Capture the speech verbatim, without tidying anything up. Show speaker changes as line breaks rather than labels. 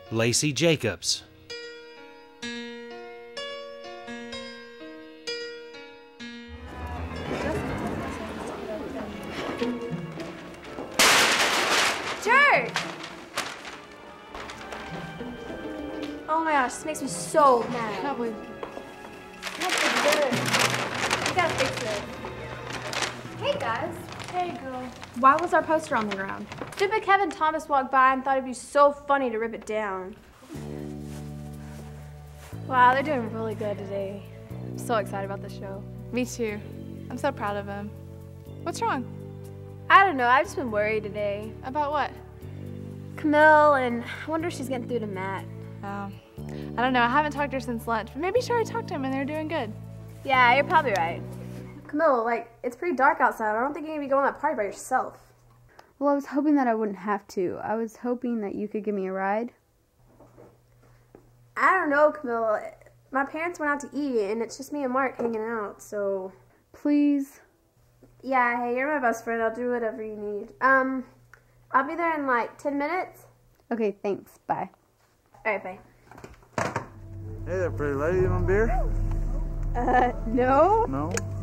Lacey Jacobs.
Jerk! Oh my gosh, this makes me so mad.
I can't believe
We gotta fix it. Hey guys.
Hey, girl.
Why was our poster on the ground? Stupid Kevin Thomas walked by and thought it'd be so funny to rip it down. Wow, they're doing really good today. I'm so excited about the show.
Me too. I'm so proud of him. What's wrong?
I don't know, I've just been worried today.
About what?
Camille, and I wonder if she's getting through to Matt.
Oh, I don't know. I haven't talked to her since lunch, but maybe she already talked to him and they're doing good.
Yeah, you're probably right. Camille, like, it's pretty dark outside. I don't think you're gonna be going to that party by yourself.
Well, I was hoping that I wouldn't have to. I was hoping that you could give me a ride.
I don't know, Camille. My parents went out to eat, and it's just me and Mark hanging out, so...
Please?
Yeah, hey, you're my best friend. I'll do whatever you need. Um, I'll be there in, like, ten minutes.
Okay, thanks. Bye.
All right, bye.
Hey there, pretty lady. You want a beer?
Uh, no.
No?